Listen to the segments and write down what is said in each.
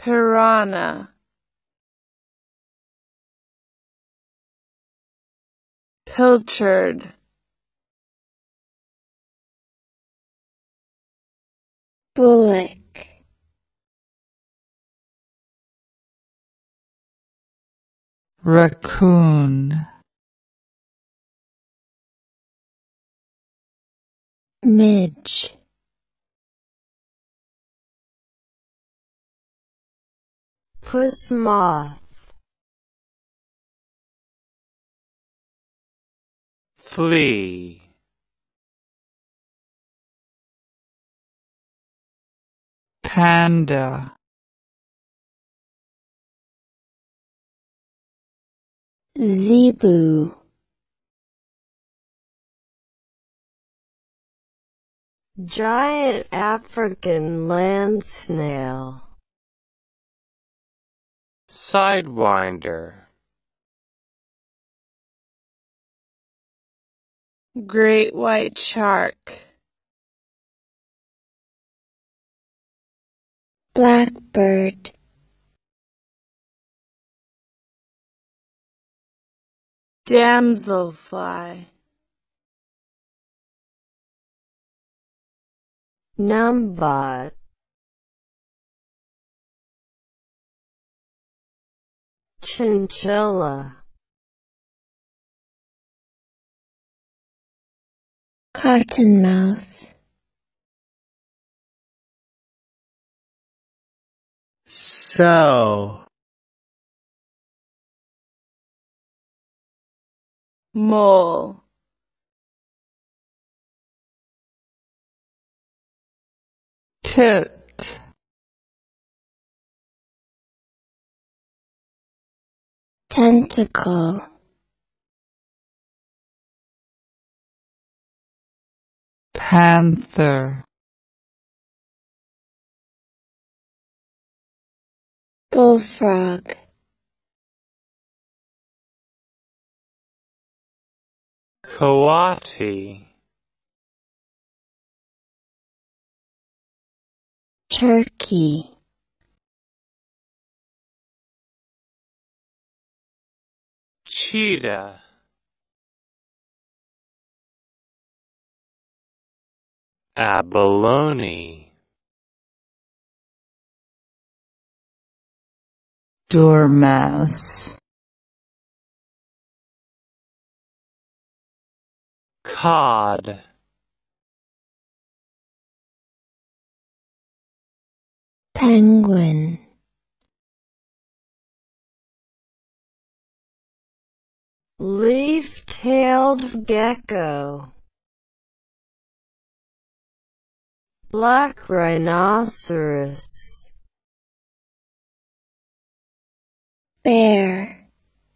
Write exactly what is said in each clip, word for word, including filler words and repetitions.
piranha, pilchard, bullock, raccoon, midge, puss moth, flea, panda, zebu, giant African land snail, sidewinder, great white shark, blackbird, damselfly, numbot, chinchilla, cottonmouth, sow, mole, tit, tentacle, panther, bullfrog, coati, turkey, cheetah, abalone, dormouse, cod, penguin, leaf-tailed gecko, black rhinoceros, bear,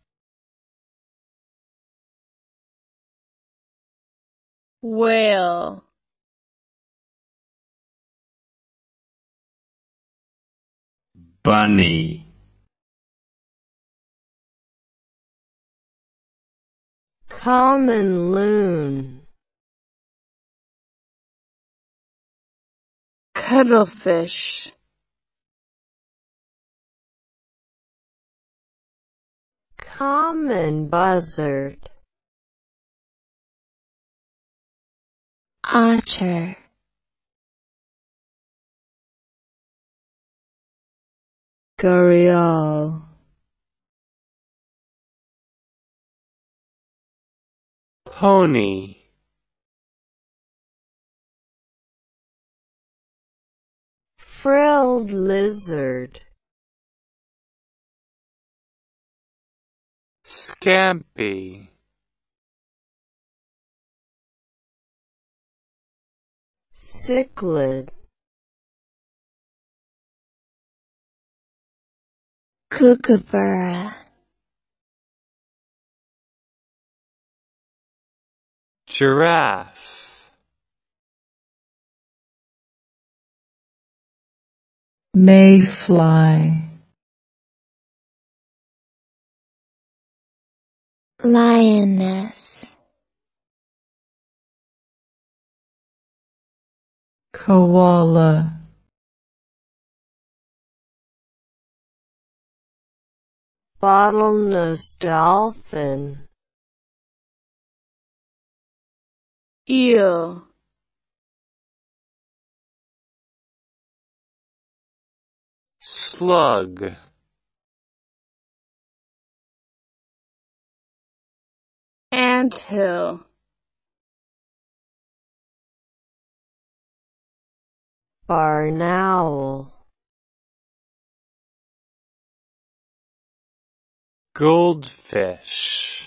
whale, bunny, common loon, cuttlefish, common buzzard, otter, gharial, pony, frilled lizard, scampi, cichlid, kookaburra, giraffe, mayfly, lioness, koala, Bottlenose dolphin. Eel, slug, anthill, Barn owl. goldfish,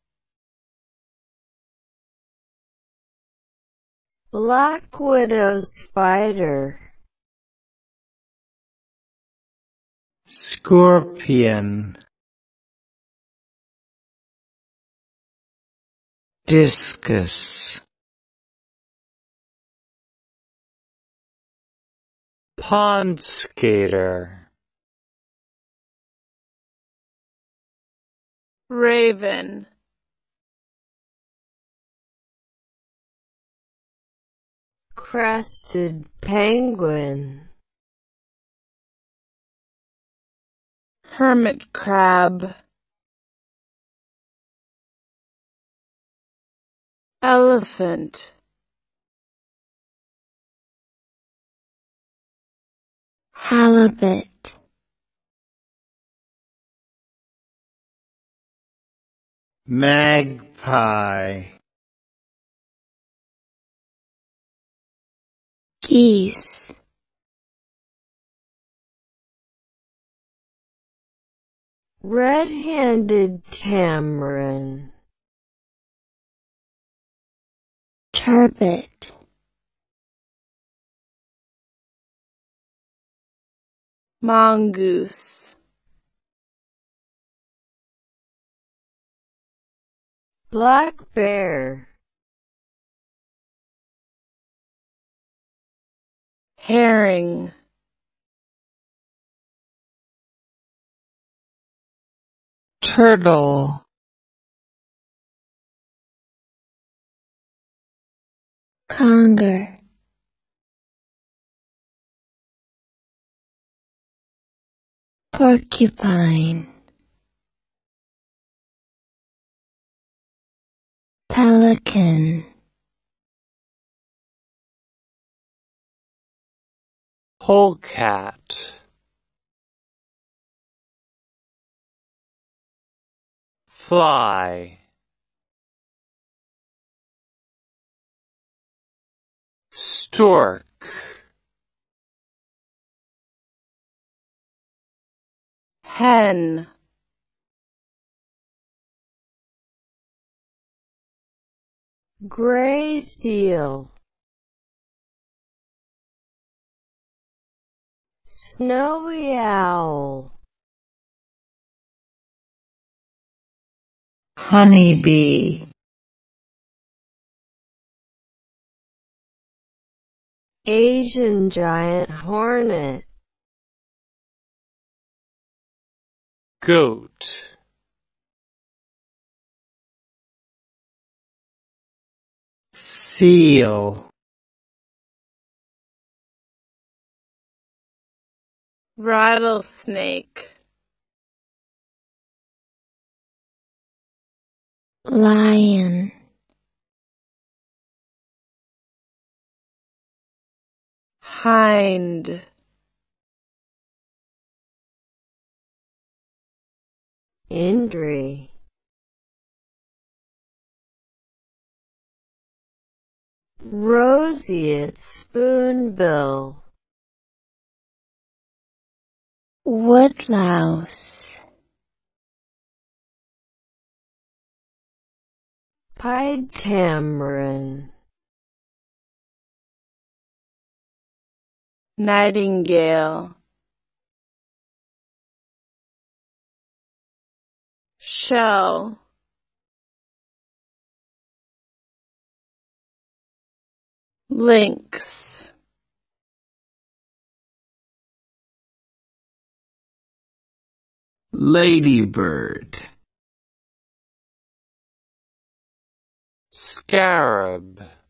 Black widow spider. scorpion, discus, pond skater, raven, Crested penguin. hermit crab, elephant, Halibut. magpie, Geese. Red-handed tamarin. Turbot. mongoose, Black bear. herring, turtle, Conger. Porcupine. Pelican. polecat, fly, stork, hen, Gray seal. Snowy owl. honeybee, Asian giant hornet. goat, seal, rattlesnake, Lion. hind, Indri. Roseate spoonbill. Woodlouse. Pied tamarin. nightingale, shell, lynx, ladybird, scarab,